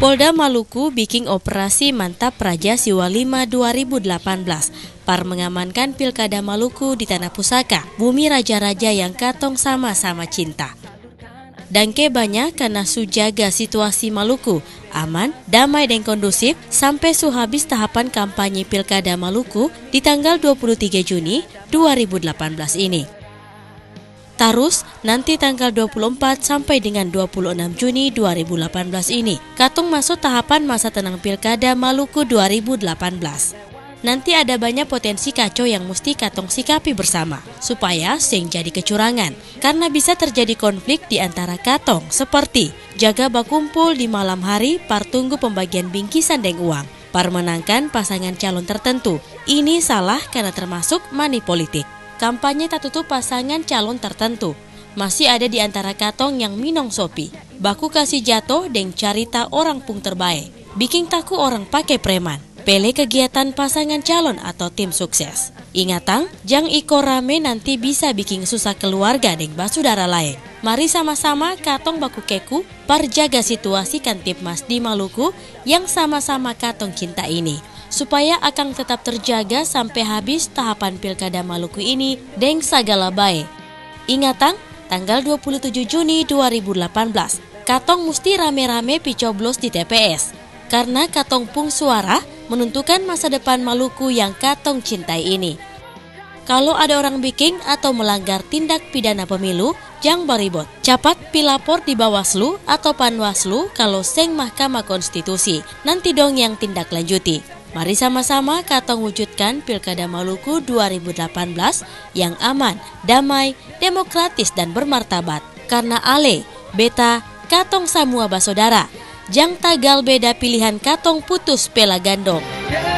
Polda Maluku bikin operasi Mantap Praja Siwa 5 2018. Par mengamankan Pilkada Maluku di Tanah Pusaka, bumi raja-raja yang katong sama-sama cinta. Dangke banyak karena su jaga situasi Maluku aman, damai dan kondusif sampai su habis tahapan kampanye Pilkada Maluku di tanggal 23 Juni 2018 ini. Terus, nanti tanggal 24 sampai dengan 26 Juni 2018 ini, katong masuk tahapan masa tenang Pilkada Maluku 2018. Nanti ada banyak potensi kacau yang mesti katong sikapi bersama, supaya sing jadi kecurangan. Karena bisa terjadi konflik di antara katong, seperti jaga bakumpul di malam hari par tunggu pembagian bingkisan dan uang, par menangkan pasangan calon tertentu. Ini salah karena termasuk money politik. Kampanye tak tutup pasangan calon tertentu. Masih ada di antara katong yang minong sopi, baku kasih jatuh dan carita orang pung terbaik, bikin taku orang pakai preman, pele kegiatan pasangan calon atau tim sukses. Ingatang, jang iko rame nanti bisa bikin susah keluarga dan basudara lain. Mari sama-sama katong baku keku par jaga situasi Kantipmas di Maluku yang sama-sama katong cinta ini, supaya akan tetap terjaga sampai habis tahapan Pilkada Maluku ini deng sagala bae. Ingatang, tanggal 27 Juni 2018, katong mesti rame-rame picoblos di TPS. Karena katong pung suara menentukan masa depan Maluku yang katong cintai ini. Kalau ada orang bikin atau melanggar tindak pidana pemilu, jang baribot. Capat pilapor di Bawaslu atau Panwaslu kalau seng Mahkamah Konstitusi. Nanti dong yang tindak lanjuti. Mari sama-sama katong wujudkan Pilkada Maluku 2018 yang aman, damai, demokratis dan bermartabat. Karena ale, beta, katong samua basodara. Jang tagal beda pilihan katong putus pela gandong.